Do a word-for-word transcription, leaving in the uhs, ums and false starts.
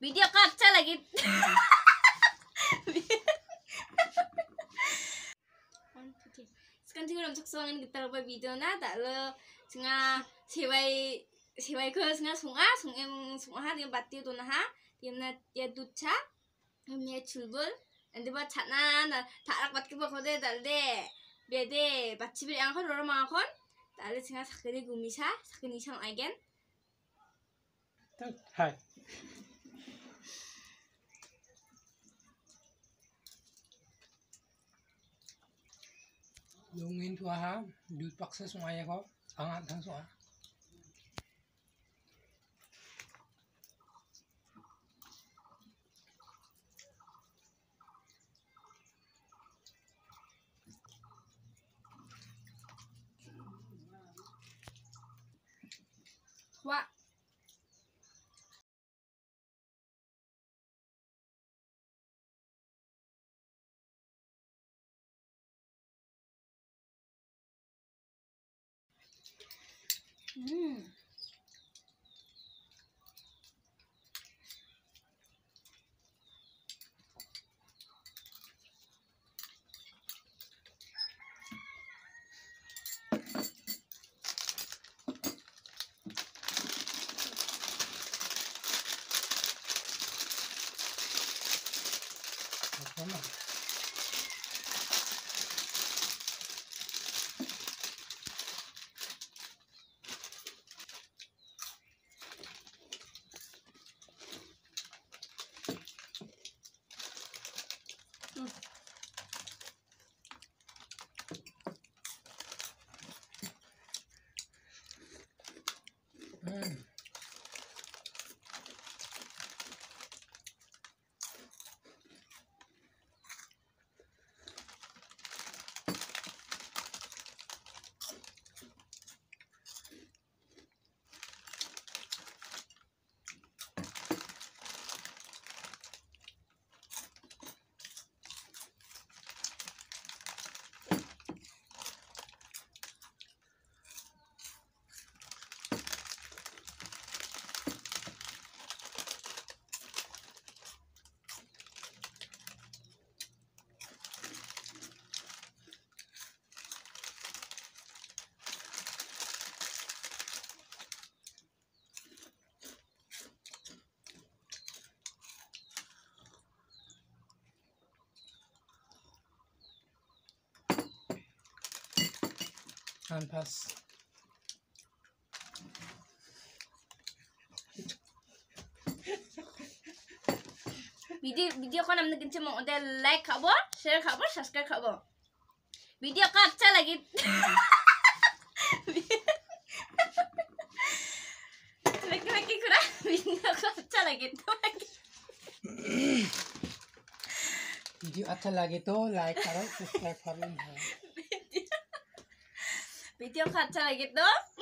वीडियो को अच्छा लगे sekarang juga untuk soalnya kita lupa video na tak le senga sewai sewai ke senga sunga sunga sunga dia bati tu nah dia na dia duca dia culbul nanti buat cakna na tak rak bat ke buat kode tak le bede baci beli angkon orang mangkon tak le senga sakit gumisa sakit nisang agen hai Dongin tua ha, du paksa sungai ya kok, angat thang sungai. Wah. Hmm. Apa? Hmm. Pas video video को हमने किंचे में उधर लाइक खाबो शेयर खाबो सब्सक्राइब खाबो वीडियो को अच्छा लगे लेकिन मैं क्या करा वीडियो को अच्छा लगे तो वीडियो अच्छा लगे तो लाइक करो सब्सक्राइब करो वीडियो को अच्छा लगे तो